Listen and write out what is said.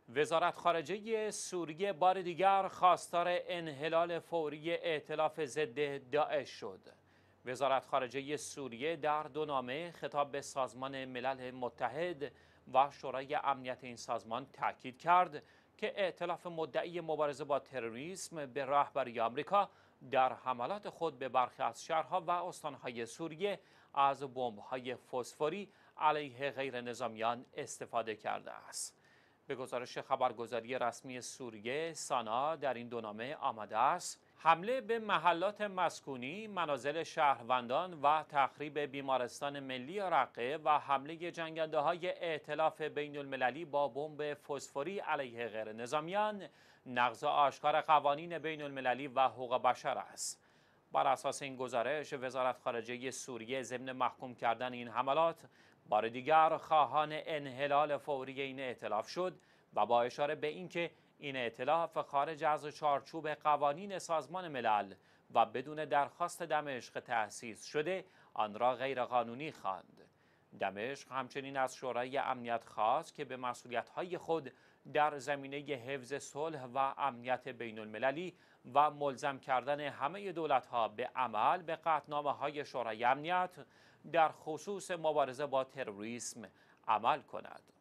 وزارت خارجه سوریه بار دیگر خواستار انحلال فوری ائتلاف ضد داعش شد. وزارت خارجه سوریه در دو نامه خطاب به سازمان ملل متحد و شورای امنیت این سازمان تاکید کرد که ائتلاف مدعی مبارزه با تروریسم به رهبری آمریکا در حملات خود به برخی از شهرها و استانهای سوریه از بمب‌های فسفوری علیه غیر نظامیان استفاده کرده است. به گزارش خبرگزاری رسمی سوریه سانا در این دو نامه آمده است حمله به محلات مسکونی، منازل شهروندان و تخریب بیمارستان ملی رقه و حمله جنگنده‌های ائتلاف بین المللی با بمب فسفوری علیه غیر نظامیان نقض آشکار قوانین بین المللی و حقوق بشر است. بر اساس این گزارش وزارت خارجه سوریه ضمن محکوم کردن این حملات بار دیگر خواهان انحلال فوری این ائتلاف شد و با اشاره به اینکه این ائتلاف خارج از چارچوب قوانین سازمان ملل و بدون درخواست دمشق تأسیس شده آن را غیرقانونی خواند. دمشق همچنین از شورای امنیت خواست که به مسئولیت‌های خود در زمینه حفظ صلح و امنیت بین المللی و ملزم کردن همه دولت‌ها به عمل به قطعنامه‌های شورای امنیت در خصوص مبارزه با تروریسم عمل کند.